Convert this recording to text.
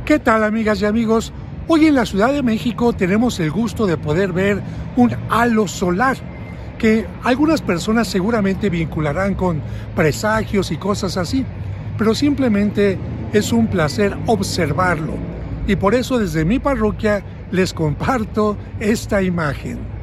¿Qué tal, amigas y amigos? Hoy en la Ciudad de México tenemos el gusto de poder ver un halo solar que algunas personas seguramente vincularán con presagios y cosas así, pero simplemente es un placer observarlo y por eso desde mi parroquia les comparto esta imagen.